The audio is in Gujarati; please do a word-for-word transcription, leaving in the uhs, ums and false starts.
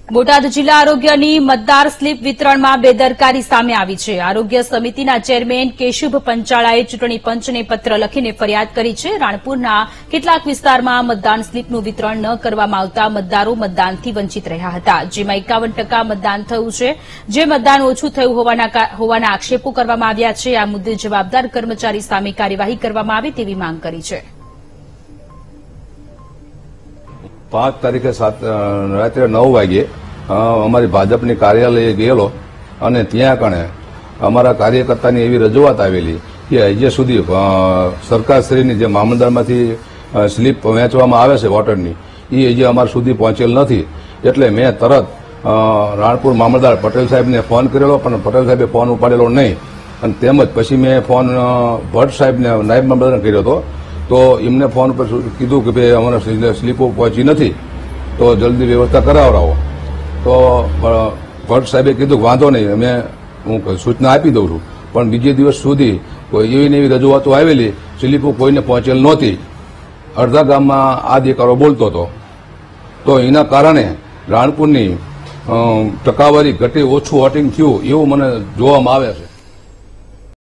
બોટાદ જિલ્લા આરોગ્યની મતદાર સ્લીપ વિતરણમાં બેદરકારી સામે આવી છે. આરોગ્ય સમિતિના ચેરમેન કેશુભ પંચાળાએ ચૂંટણી પંચને પત્ર લખીને ફરિયાદ કરી છે. રાણપુરના કેટલાક વિસ્તારમાં મતદાન સ્લીપનું વિતરણ ન કરવામાં આવતા મતદારો મતદાનથી વંચિત રહ્યા હતા, જેમાં એકાવન ટકા મતદાન થયું છે, જે મતદાન ઓછું થયું હોવાના આક્ષેપો કરવામાં આવ્યા છે. આ મુદ્દે જવાબદાર કર્મચારી સામે કાર્યવાહી કરવામાં આવે તેવી માંગ કરી છે. પાંચ તારીખે સાત રાત્રે નવ વાગ્યે અમારી ભાજપની કાર્યાલયે ગયેલો અને ત્યાં કણે અમારા કાર્યકર્તાની એવી રજૂઆત આવેલી કે હજી સુધી સરકારશ્રીની જે મામલતદારમાંથી સ્લીપ વહેંચવામાં આવે છે વોટરની એ હજી અમારા સુધી પહોંચેલ નથી. એટલે મેં તરત રાણપુર મામલતદાર પટેલ સાહેબને ફોન કરેલો, પણ પટેલ સાહેબે ફોન ઉપાડેલો નહીં. અને તેમજ પછી મેં ફોન ભટ્ટ સાહેબને નાયબ મામલતદારને કર્યો હતો, તો એમને ફોન પર કીધું કે ભાઈ અમારે સ્લીપો પહોંચી નથી, તો જલ્દી વ્યવસ્થા કરાવડાવો. તો ભટ્ટ સાહેબે કીધું વાંધો નહીં, અમે હું સૂચના આપી દઉં છું. પણ બીજે દિવસ સુધી કોઈ એવી ને એવી રજૂઆતો આવેલી, સ્લીપો કોઈને પહોંચેલ નહોતી. અડધા ગામમાં આ દેકારો બોલતો હતો. તો એના કારણે રાણપુરની ટકાવારી ઘટી, ઓછું વોટિંગ થયું એવું મને જોવામાં આવે છે.